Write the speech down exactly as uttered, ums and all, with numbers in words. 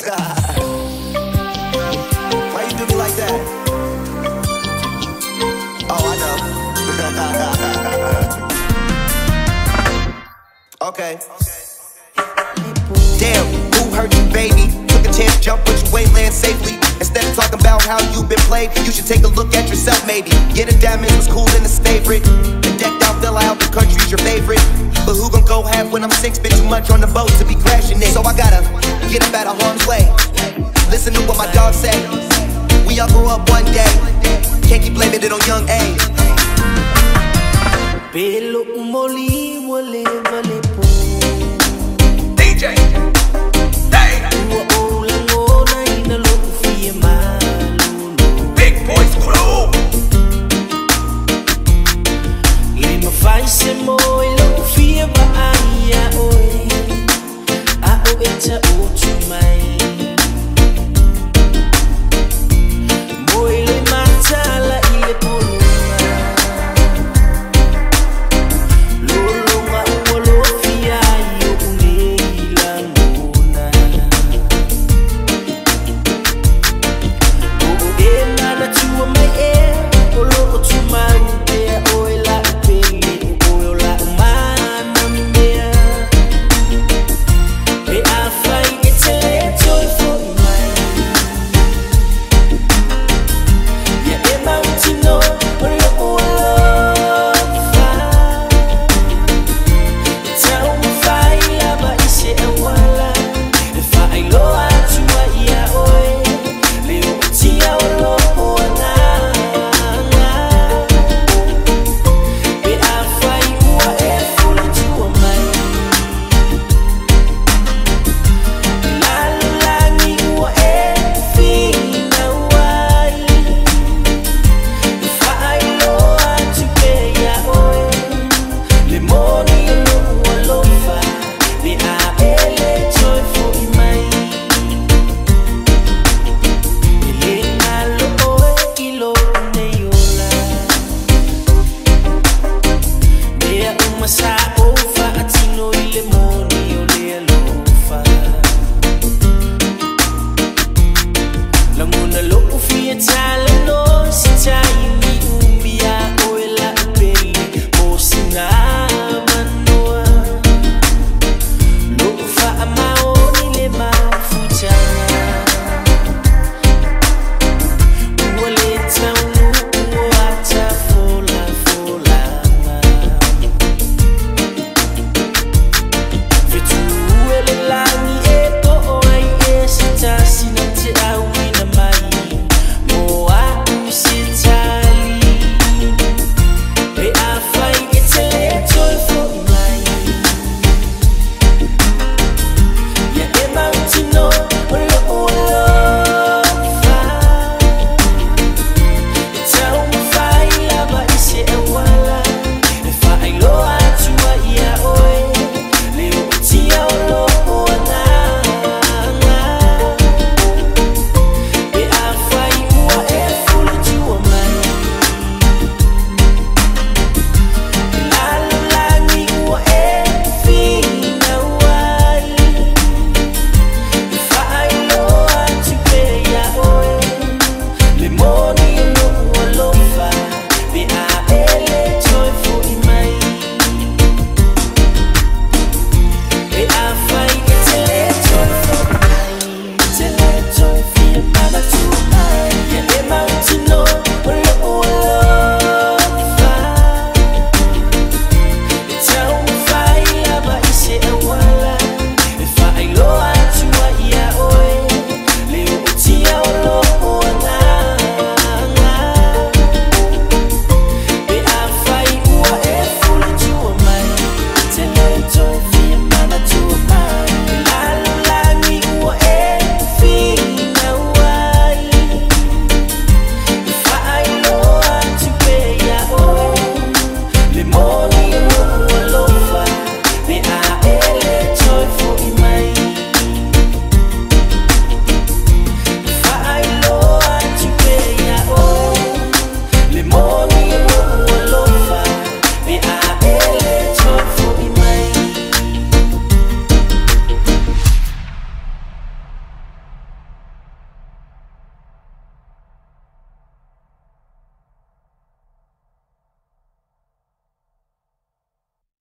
Why you do me like that? Oh, I know. Okay. Damn, who hurt you, baby? Took a chance, jump, but you ain't land safely. Instead of talking about how you've been played, you should take a look at yourself, maybe. Yeah, the diamonds was cool and it's favorite. The decked out villa out the country's your favorite. But who gon' go half when I'm six? Been too much on the boat to be crashing it. So I gotta get up out of harm's way. Listen to what my dog say. We all grew up one day. Can't keep blaming it on young age. Pelo moli wole wale po. D J. Hey. Big Boys Crew. Lima faz se moi lo fia ba aya oi. A o eta o tu mai.